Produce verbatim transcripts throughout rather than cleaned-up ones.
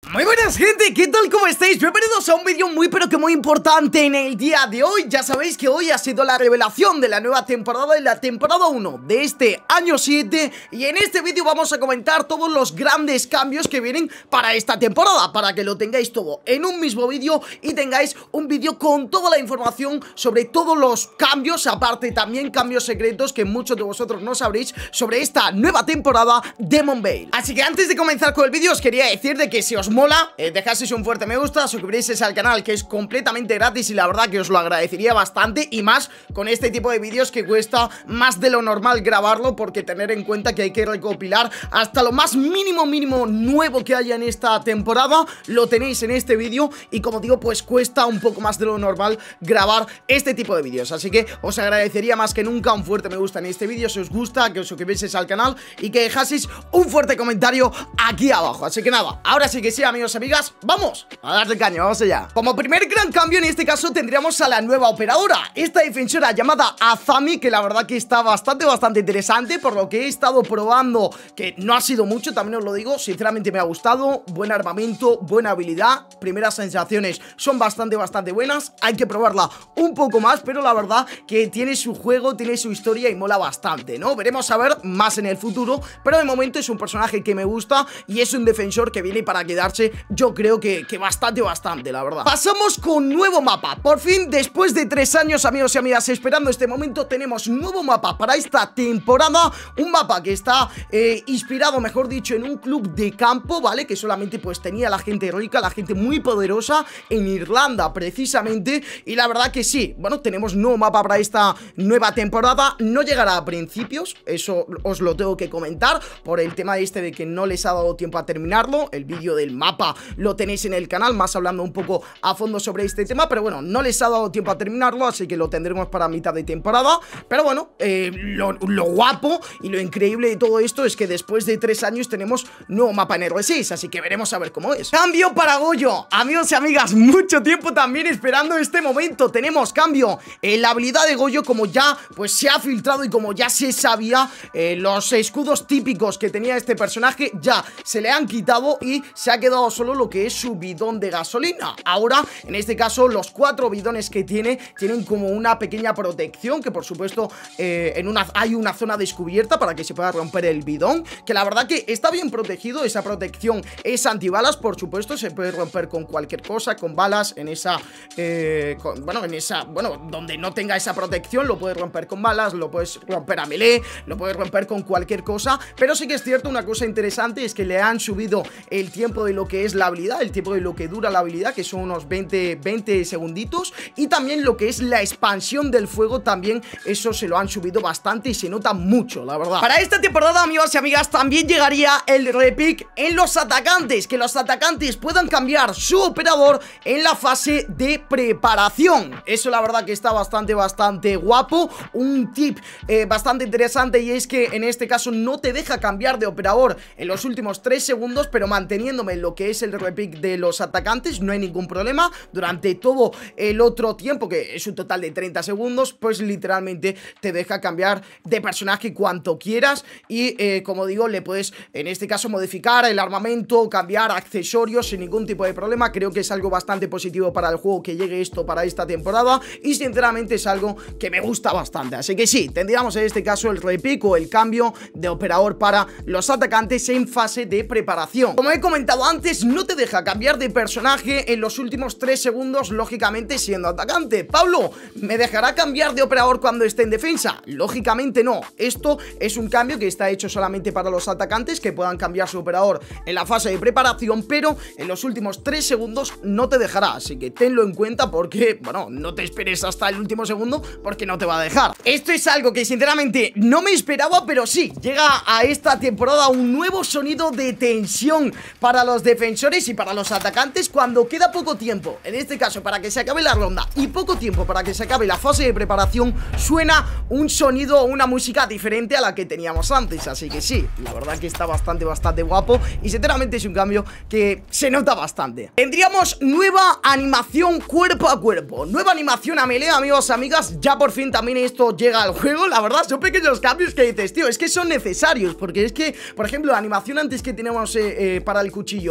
Muy buenas gente, ¿qué tal? ¿Cómo estáis? Bienvenidos a un vídeo muy pero que muy importante en el día de hoy. Ya sabéis que hoy ha sido la revelación de la nueva temporada, de la temporada uno de este año siete. Y en este vídeo vamos a comentar todos los grandes cambios que vienen para esta temporada, para que lo tengáis todo en un mismo vídeo y tengáis un vídeo con toda la información sobre todos los cambios, aparte también cambios secretos que muchos de vosotros no sabréis sobre esta nueva temporada de Monvale. Así que antes de comenzar con el vídeo os quería decir de que si os mola, eh, dejaseis un fuerte me gusta, suscribiréis al canal, que es completamente gratis y la verdad que os lo agradecería bastante, y más con este tipo de vídeos que cuesta más de lo normal grabarlo, porque tener en cuenta que hay que recopilar hasta lo más mínimo mínimo nuevo que haya en esta temporada, lo tenéis en este vídeo, y como digo, pues cuesta un poco más de lo normal grabar este tipo de vídeos, así que os agradecería más que nunca un fuerte me gusta en este vídeo si os gusta, que os suscribieseis al canal y que dejaseis un fuerte comentario aquí abajo. Así que nada, ahora sí que sí, amigos y amigas, vamos a darle caña, vamos allá. Como primer gran cambio en este caso tendríamos a la nueva operadora, esta defensora llamada Azami, que la verdad que está bastante bastante interesante, por lo que he estado probando, que no ha sido mucho, también os lo digo, sinceramente me ha gustado, buen armamento, buena habilidad, primeras sensaciones son bastante bastante buenas, hay que probarla un poco más, pero la verdad que tiene su juego, tiene su historia y mola bastante, ¿no? Veremos a ver más en el futuro, pero de momento es un personaje que me gusta y es un defensor que viene para quedarse, yo creo que, que bastante, bastante, la verdad. Pasamos con nuevo mapa. Por fin, después de tres años, amigos y amigas, esperando este momento, tenemos nuevo mapa para esta temporada. Un mapa que está eh, inspirado, mejor dicho, en un club de campo, ¿vale? Que solamente pues tenía la gente rica, la gente muy poderosa en Irlanda, precisamente. Y la verdad que sí, bueno, tenemos nuevo mapa para esta nueva temporada. No llegará a principios, eso os lo tengo que comentar, por el tema este de que no les ha dado tiempo a terminarlo. El vídeo del mapa lo tenéis en el canal, más hablando un poco a fondo sobre este tema, pero bueno, no les ha dado tiempo a terminarlo, así que lo tendremos para mitad de temporada. Pero bueno, eh, lo, lo guapo y lo increíble de todo esto es que después de tres años tenemos nuevo mapa en R seis, así que veremos a ver cómo es. Cambio para Goyo, amigos y amigas, mucho tiempo también esperando este momento. Tenemos cambio en la habilidad de Goyo, como ya pues se ha filtrado y como ya se sabía, eh, los escudos típicos que tenía este personaje ya se le han quitado y se ha quedado solo lo que es su bidón de gasolina. Ahora, en este caso, los cuatro bidones que tiene, tienen como una pequeña protección, que por supuesto eh, en una, hay una zona descubierta para que se pueda romper el bidón, que la verdad que está bien protegido. Esa protección es antibalas, por supuesto, se puede romper con cualquier cosa, con balas, en esa, eh, con, bueno, en esa, bueno, donde no tenga esa protección, lo puedes romper con balas, lo puedes romper a melee, lo puedes romper con cualquier cosa, pero sí que es cierto, una cosa interesante es que le han subido el tiempo de lo que es la habilidad, el tiempo de lo que dura la habilidad, que son unos veinte, veinte segunditos, y también lo que es la expansión del fuego, también eso se lo han subido bastante y se nota mucho, la verdad. Para esta temporada, amigos y amigas, también llegaría el repick en los atacantes, que los atacantes puedan cambiar su operador en la fase de preparación. Eso la verdad que está bastante, bastante guapo. Un tip eh, bastante interesante, y es que en este caso no te deja cambiar de operador en los últimos tres segundos, pero manteniéndome en lo que es el repick de los atacantes no hay ningún problema. Durante todo el otro tiempo, que es un total de treinta segundos, pues literalmente te deja cambiar de personaje cuanto quieras. Y eh, como digo, le puedes en este caso modificar el armamento, cambiar accesorios sin ningún tipo de problema. Creo que es algo bastante positivo para el juego que llegue esto para esta temporada, y sinceramente es algo que me gusta bastante. Así que sí, tendríamos en este caso el repick o el cambio de operador para los atacantes en fase de preparación. Como he comentado antes, no te deja cambiar de personaje en los últimos tres segundos, lógicamente siendo atacante. Pablo, ¿me dejará cambiar de operador cuando esté en defensa? Lógicamente no. Esto es un cambio que está hecho solamente para los atacantes, que puedan cambiar su operador en la fase de preparación, pero en los últimos tres segundos no te dejará, así que tenlo en cuenta, porque, bueno, no te esperes hasta el último segundo, porque no te va a dejar. Esto es algo que sinceramente no me esperaba, pero sí, llega a esta temporada un nuevo sonido de tensión para los defensores y para los atacantes cuando queda poco tiempo, en este caso para que se acabe la ronda y poco tiempo para que se acabe la fase de preparación, suena un sonido o una música diferente a la que teníamos antes, así que sí, la verdad que está bastante bastante guapo y sinceramente es un cambio que se nota bastante. Tendríamos nueva animación cuerpo a cuerpo, nueva animación a melee, amigos, amigas, ya por fin también esto llega al juego. La verdad son pequeños cambios que dices, tío, es que son necesarios, porque es que, por ejemplo, la animación antes que teníamos eh, eh, para el cuchillo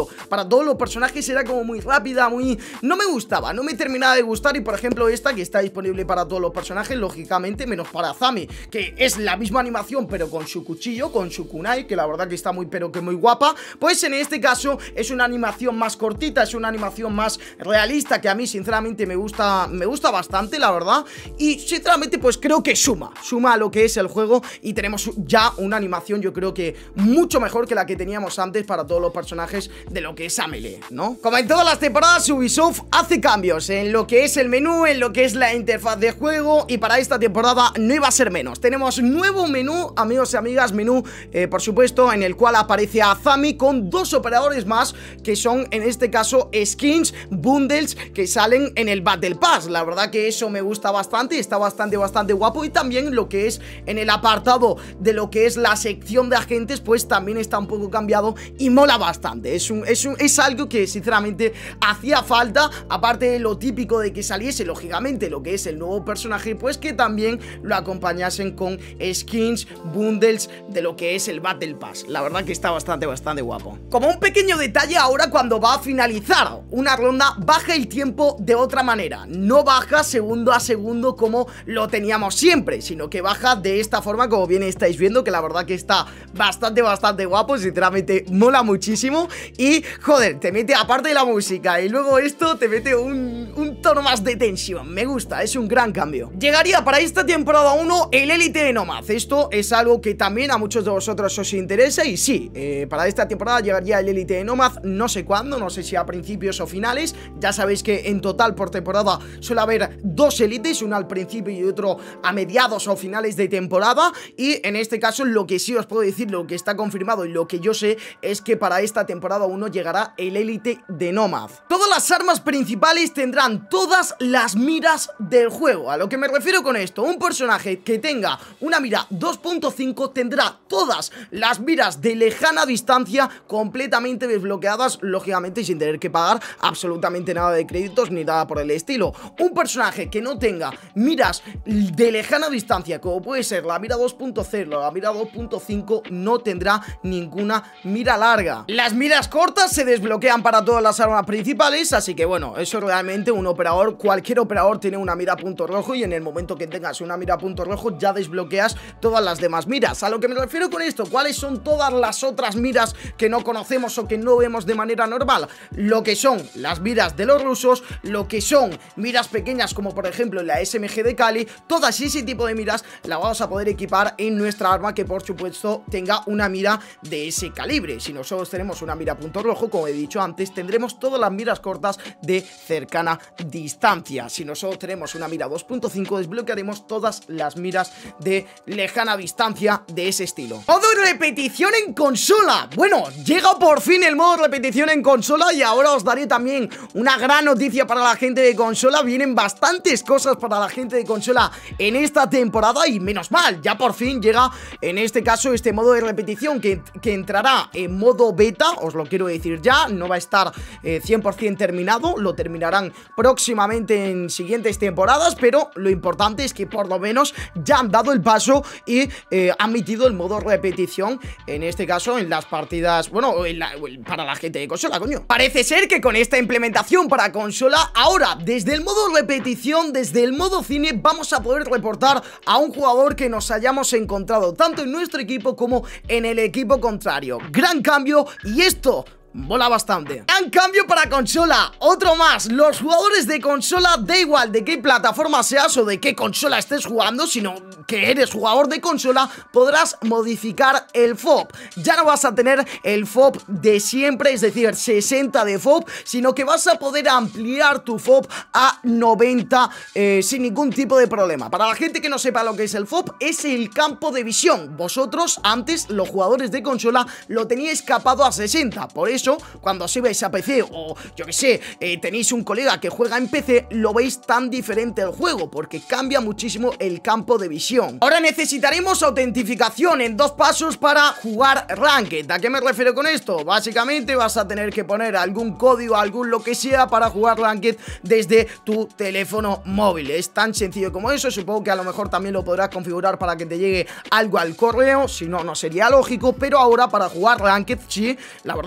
ejemplo, para todos los personajes era como muy rápida, muy... no me gustaba, no me terminaba de gustar. Y por ejemplo esta, que está disponible para todos los personajes, lógicamente, menos para Zami, que es la misma animación pero con su cuchillo, con su kunai, que la verdad que está muy pero que muy guapa. Pues en este caso es una animación más cortita, es una animación más realista, que a mí sinceramente me gusta, me gusta bastante, la verdad. Y sinceramente pues creo que suma, suma a lo que es el juego, y tenemos ya una animación yo creo que mucho mejor que la que teníamos antes para todos los personajes de lo que es Amelie, ¿no? Como en todas las temporadas, Ubisoft hace cambios en lo que es el menú, en lo que es la interfaz de juego, y para esta temporada no iba a ser menos. Tenemos nuevo menú, amigos y amigas, menú eh, por supuesto, en el cual aparece a Zami con dos operadores más, que son en este caso skins, bundles que salen en el Battle Pass. La verdad que eso me gusta bastante, está bastante, bastante guapo. Y también lo que es en el apartado de lo que es la sección de agentes, pues también está un poco cambiado y mola bastante. Es, un, es, un, es algo que sinceramente hacía falta, aparte de lo típico de que saliese lógicamente lo que es el nuevo personaje, pues que también lo acompañasen con skins, bundles de lo que es el Battle Pass. La verdad que está bastante, bastante guapo. Como un pequeño detalle, ahora cuando va a finalizar una ronda, baja el tiempo de otra manera. No baja segundo a segundo como lo teníamos siempre, sino que baja de esta forma, como bien estáis viendo, que la verdad que está bastante, bastante guapo. Sinceramente mola muchísimo. Y joder, te mete, aparte de la música y luego esto, te mete un, un tono más de tensión. Me gusta, es un gran cambio. Llegaría para esta temporada uno el Élite de Nomad. Esto es algo que también a muchos de vosotros os interesa. Y sí, eh, para esta temporada llegaría el Élite de Nomad. No sé cuándo, no sé si a principios o finales. Ya sabéis que en total por temporada suele haber dos élites, uno al principio y otro a mediados o finales de temporada. Y en este caso lo que sí os puedo decir, lo que está confirmado y lo que yo sé, es que para esta temporada uno llegará el Élite de Nomad. Todas las armas principales tendrán todas las miras del juego. A lo que me refiero con esto, un personaje que tenga una mira dos punto cinco tendrá todas las miras de lejana distancia completamente desbloqueadas, lógicamente sin tener que pagar absolutamente nada de créditos ni nada por el estilo. Un personaje que no tenga miras de lejana distancia, como puede ser la mira dos punto cero, la mira dos punto cinco, no tendrá ninguna mira larga. Las miras cortas se desbloquean para todas las armas principales, así que bueno, eso realmente un operador, cualquier operador tiene una mira a punto rojo, y en el momento que tengas una mira a punto rojo ya desbloqueas todas las demás miras. A lo que me refiero con esto, ¿cuáles son todas las otras miras que no conocemos o que no vemos de manera normal? Lo que son las miras de los rusos, lo que son miras pequeñas como por ejemplo la S M G de Kali, todas ese tipo de miras la vamos a poder equipar en nuestra arma, que por supuesto tenga una mira de ese calibre. Si nosotros tenemos una mira a punto rojo, como he dicho antes, tendremos todas las miras cortas de cercana distancia. Si nosotros tenemos una mira dos punto cinco, desbloquearemos todas las miras de lejana distancia de ese estilo. Modo repetición en consola. Bueno, llega por fin el modo repetición en consola, y ahora os daré también una gran noticia para la gente de consola. Vienen bastantes cosas para la gente de consola en esta temporada, y menos mal, ya por fin llega en este caso este modo de repetición que, que entrará en modo beta. Os lo quiero decir ya, no va a estar eh, cien por cien terminado, lo terminarán próximamente en siguientes temporadas, pero lo importante es que por lo menos ya han dado el paso y eh, han metido el modo repetición, en este caso en las partidas, bueno, en la, para la gente de consola, coño. Parece ser que con esta implementación para consola, ahora desde el modo repetición, desde el modo cine, vamos a poder reportar a un jugador que nos hayamos encontrado tanto en nuestro equipo como en el equipo contrario. Gran cambio, y esto mola bastante. Gran cambio para consola, otro más. Los jugadores de consola, da igual de qué plataforma seas o de qué consola estés jugando, sino que eres jugador de consola, podrás modificar el F O P. Ya no vas a tener el F O P de siempre, es decir, sesenta de F O P, sino que vas a poder ampliar tu F O P a noventa eh, sin ningún tipo de problema. Para la gente que no sepa lo que es el F O P, es el campo de visión. Vosotros antes, los jugadores de consola, lo teníais capado a sesenta, por eso cuando se veis a P C o yo que sé, eh, tenéis un colega que juega en P C, lo veis tan diferente el juego, porque cambia muchísimo el campo de visión. Ahora necesitaremos autentificación en dos pasos para jugar Ranked. ¿A qué me refiero con esto? Básicamente vas a tener que poner algún código, algún lo que sea para jugar Ranked desde tu teléfono móvil. Es tan sencillo como eso. Supongo que a lo mejor también lo podrás configurar para que te llegue algo al correo, si no, no sería lógico, pero ahora para jugar Ranked sí, la verdad que lo veo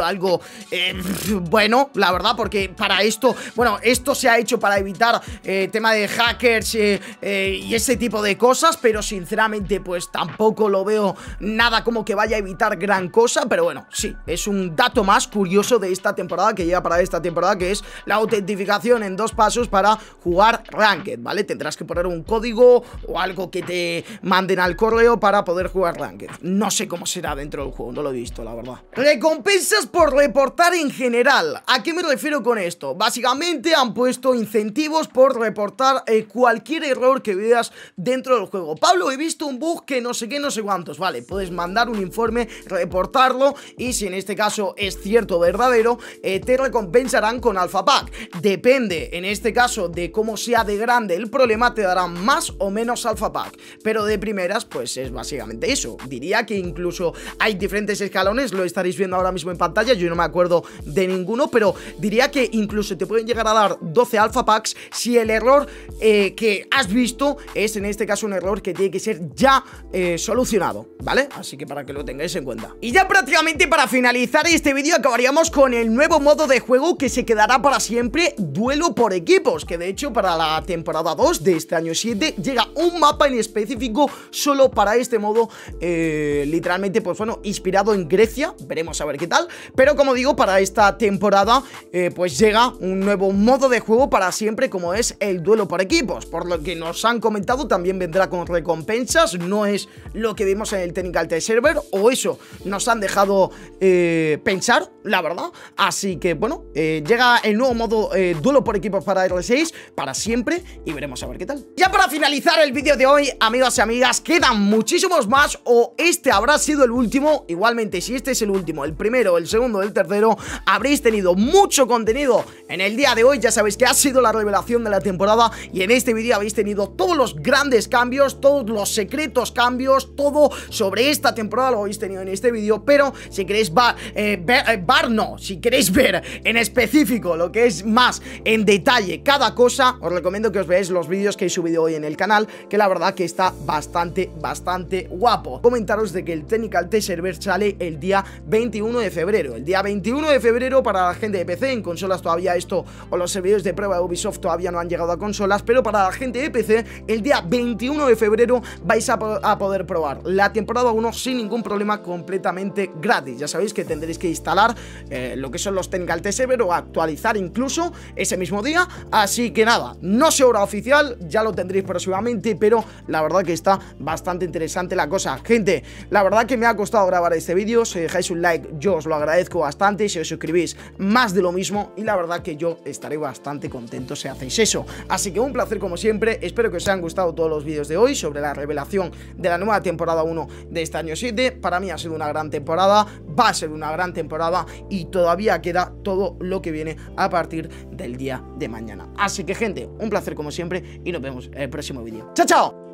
algo eh, bueno, la verdad, porque para esto, bueno, esto se ha hecho para evitar eh, tema de hackers eh, eh, y ese tipo de cosas, pero sinceramente pues tampoco lo veo nada como que vaya a evitar gran cosa, pero bueno, sí, es un dato más curioso de esta temporada, que llega para esta temporada, que es la autentificación en dos pasos para jugar Ranked, ¿vale? Tendrás que poner un código o algo que te manden al correo para poder jugar Ranked. No sé cómo será dentro del juego, no lo he visto, la verdad. Recompensas por reportar en general. ¿A qué me refiero con esto? Básicamente han puesto incentivos por reportar eh, cualquier error que veas dentro del juego. Pablo, he visto un bug que no sé qué, no sé cuántos. Vale, puedes mandar un informe, reportarlo, y si en este caso es cierto, verdadero, eh, te recompensarán con Alpha Pack. Depende, en este caso, de cómo sea de grande el problema, te darán más o menos Alpha Pack. Pero de primeras, pues es básicamente eso. Diría que incluso hay diferentes escalones, lo estaréis viendo ahora mismo en pantalla, yo no me acuerdo de ninguno, pero diría que incluso te pueden llegar a dar doce Alpha Packs si el error eh, que has visto es en este caso un error que tiene que ser ya eh, solucionado, ¿vale? Así que para que lo tengáis en cuenta. Y ya prácticamente para finalizar este vídeo acabaríamos con el nuevo modo de juego que se quedará para siempre, duelo por equipos, que de hecho para la temporada dos de este año siete llega un mapa en específico solo para este modo, eh, literalmente pues bueno, inspirado en Grecia, veremos a ver qué tal, pero como digo, para esta temporada eh, pues llega un nuevo modo de juego para siempre, como es el duelo por equipos. Por lo que nos han comentado, también vendrá con recompensas, no es lo que vimos en el Technical Test Server, o eso nos han dejado eh, pensar, la verdad. Así que bueno, eh, llega el nuevo modo eh, duelo por equipos para R seis para siempre, y veremos a ver qué tal. Ya para finalizar el vídeo de hoy, amigos y amigas, quedan muchísimos más, o este habrá sido el último. Igualmente, si este es el último, el primero, el segundo, el tercero, habréis tenido mucho contenido en el día de hoy. Ya sabéis que ha sido la revelación de la temporada, y en este vídeo habéis tenido todos los grandes cambios, todos los secretos cambios, todo sobre esta temporada lo habéis tenido en este vídeo. Pero si queréis va, eh, ver, eh, bar no, si queréis ver en específico lo que es más en detalle cada cosa, os recomiendo que os veáis los vídeos que he subido hoy en el canal, que la verdad que está bastante, bastante guapo. Comentaros de que el Technical Test Server sale el día veintiuno de febrero. El día veintiuno de febrero para la gente de P C. En consolas todavía esto, o los servidores de prueba de Ubisoft todavía no han llegado a consolas, pero para la gente de P C, el día veintiuno de febrero vais a, po a poder probar la temporada uno sin ningún problema, completamente gratis. Ya sabéis que tendréis que instalar eh, lo que son los Technical Test Server, o actualizar incluso ese mismo día. Así que nada, no sé hora oficial, ya lo tendréis próximamente, pero la verdad que está bastante interesante la cosa. Gente, la verdad que me ha costado grabar este vídeo. Si dejáis un like, yo os lo agradezco bastante. Si os suscribís, más de lo mismo, y la verdad que yo estaré bastante contento si hacéis eso. Así que un placer como siempre. Espero que os hayan gustado todos los vídeos de hoy sobre la revelación de la nueva temporada uno de este año siete. Para mí ha sido una gran temporada, va a ser una gran temporada, y todavía queda todo lo que viene a partir del día de mañana. Así que gente, un placer como siempre, y nos vemos en el próximo vídeo. ¡Chao, chao!